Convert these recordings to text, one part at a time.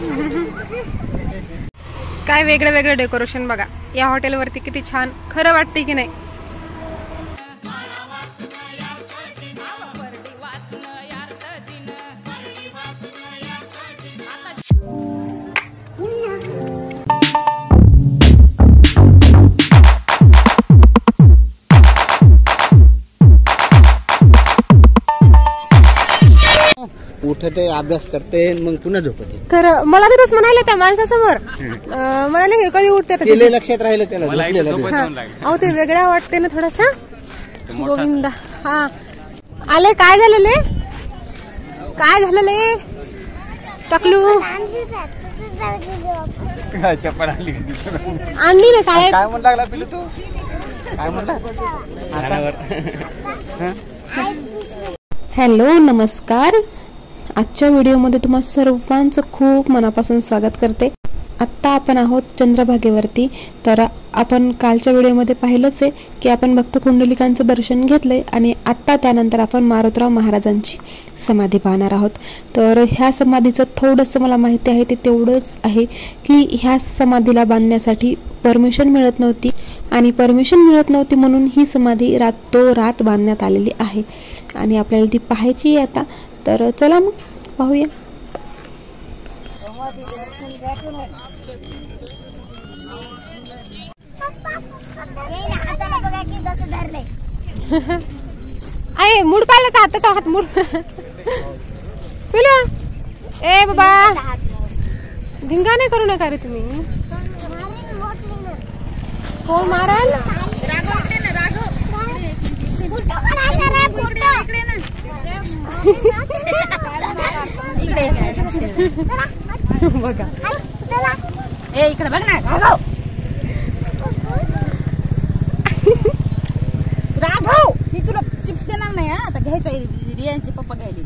काय वेगळं वेगळं डेकोरेशन बघा या हॉटेलवरती, किती छान खरं वाटते की नाही. उठते अभ्यास करते मग पुन्हा झोपते. खरं मला तिथंच म्हणाले त्या माणसासमोर म्हणाले हे कधी उठते ते लक्षात राहिलं त्याला. अहो ते वेगळ्या वाटते ना थोडासा. गोविंदा हा आले. काय झालेले काय झालेले टकलू चप्पल आणली ना साहेब. काय म्हणू लागला पिलू तू काय म्हणला. हॅलो नमस्कार. आजच्या व्हिडिओमध्ये तुम्हा सर्वांचं खूप मनापासून स्वागत करते. आत्ता आपण आहोत चंद्रभागेवरती. तर आपण कालच्या व्हिडिओमध्ये पाहिलंच आहे की आपण भक्त कुंडलिकांचं दर्शन घेतलंय आणि आत्ता त्यानंतर आपण मारुतराव महाराजांची समाधी पाहणार आहोत. तर ह्या समाधीचं थोडंसं मला माहिती आहे ते तेवढंच आहे की ह्या समाधीला बांधण्यासाठी परमिशन मिळत नव्हती आणि परमिशन मिळत नव्हती म्हणून ही समाधी रातोरात बांधण्यात आलेली आहे आणि आपल्याला ती पाहायची आहे आता. तर चला मग पाहूया. आहे मूड पाहिलं तर हाताचा हात मूड पिलो. ए बाबा धिंगाणे करू नका रे तुम्ही. कोण माराल. बघा ए इकडे बघ ना राघव. राघव मी तुला चिप्स देणार नाही. आता घ्यायचा रियांचे पप्पा घ्यायले.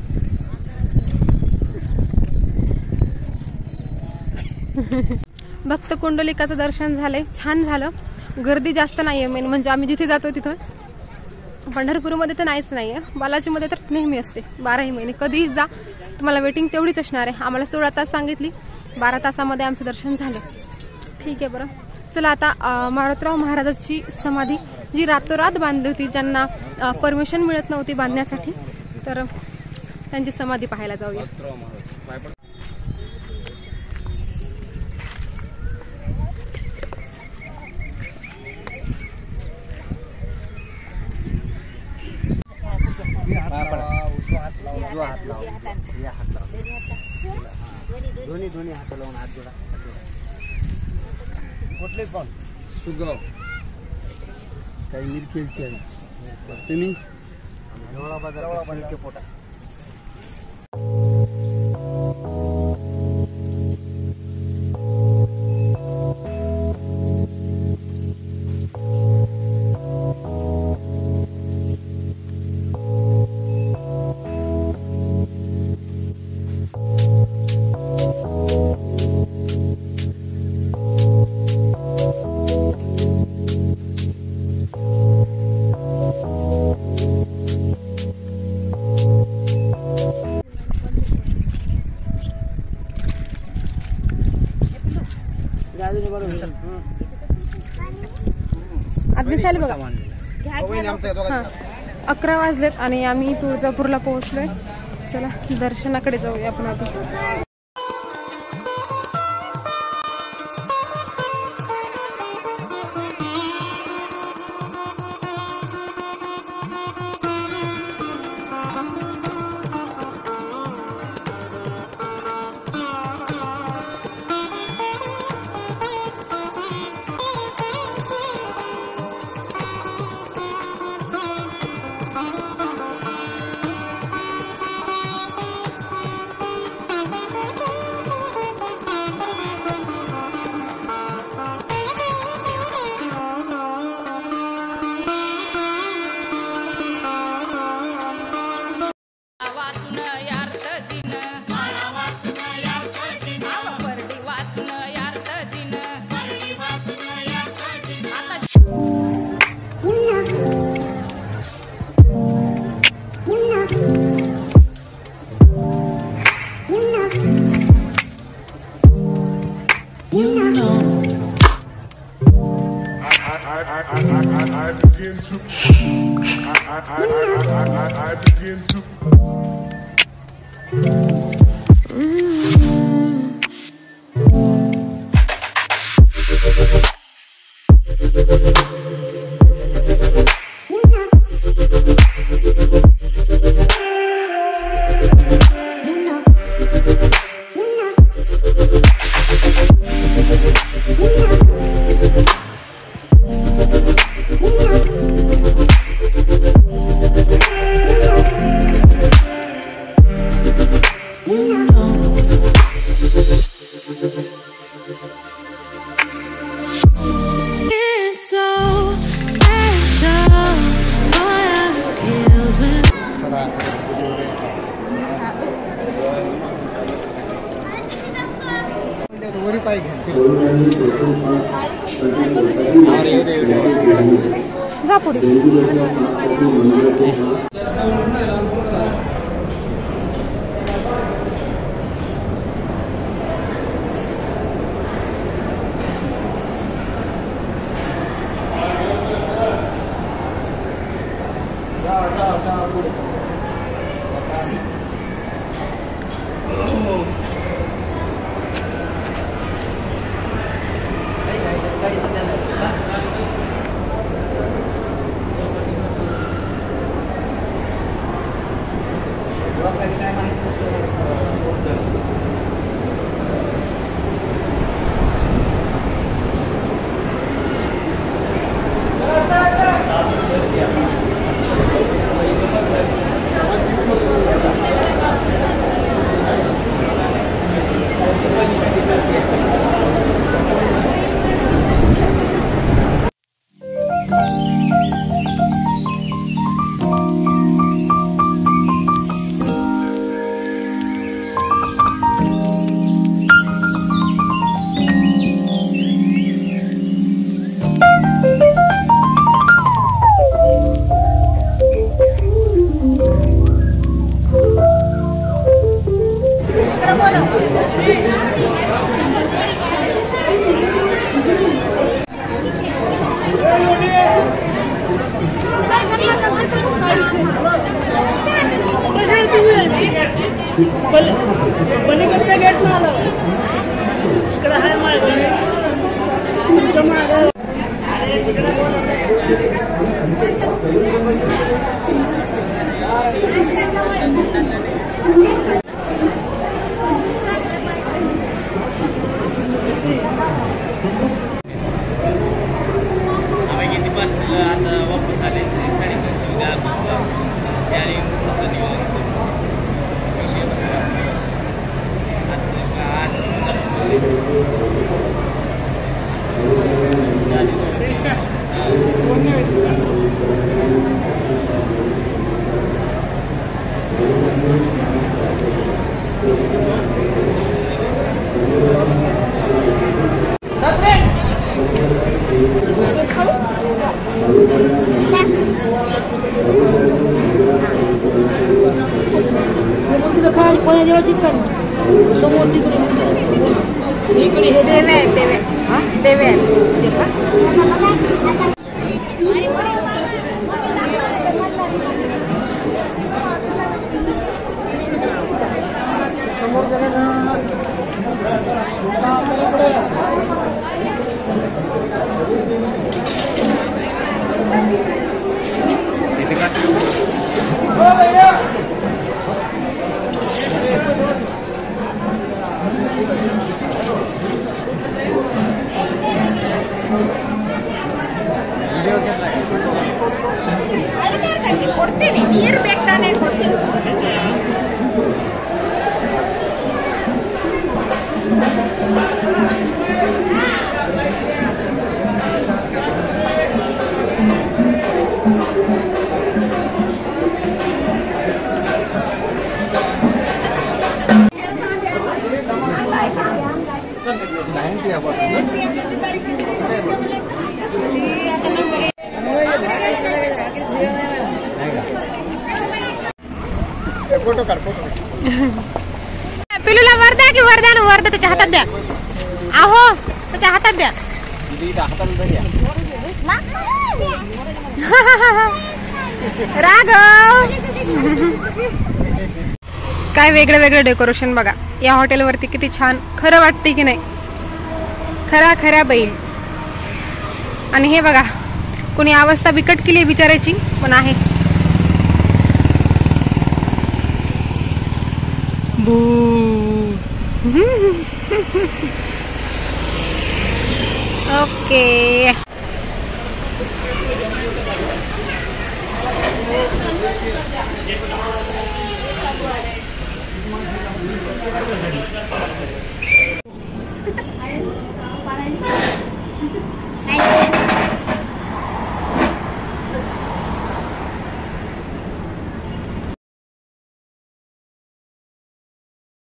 भक्त कुंडलिकाचं दर्शन झालंय. छान झालं. गर्दी जास्त नाहीये. मेन म्हणजे आम्ही जिथे जातो तिथं. पंढरपूरमध्ये तर नाहीच नाहीये. बालाजीमध्ये तर नेहमी असते 12ही महिने. कधीही जा तुम्हाला वेटिंग तेवढीच असणार आहे. आम्हाला 16 तास सांगितली. 12 तासामध्ये आमचं दर्शन झालं. ठीक आहे बरं. चला आता मारुतराव महाराजांची समाधी जी रातोरात बांधली होती, ज्यांना परमिशन मिळत नव्हती बांधण्यासाठी, तर त्यांची समाधी पाहायला जाऊया. दोन्ही हात लावून हात जोडा. कुठले पण सुगाव काही मिरखेलची आहे. तुम्ही पोटा दिसायला बघा. 11 वाजलेत आणि आम्ही तुळजापूरला पोहोचलोय. चला दर्शनाकडे जाऊया आपण आधी. पलीकडच्या गेट ना आलं इकडे आहे मागे तुमच्या मागे पिलूला वर द्या की वर द्या ना वर द्या त्याच्या हातात द्या आहो त्याच्या हातात द्या. राघव काय वेगळं वेगळं डेकोरेशन बघा या हॉटेलवरती, किती छान. खरं वाटते की नाही, खरा बैल. आणि हे बघा कोणी अवस्था बिकट केली बिचारायची पण आहे. बू ओके.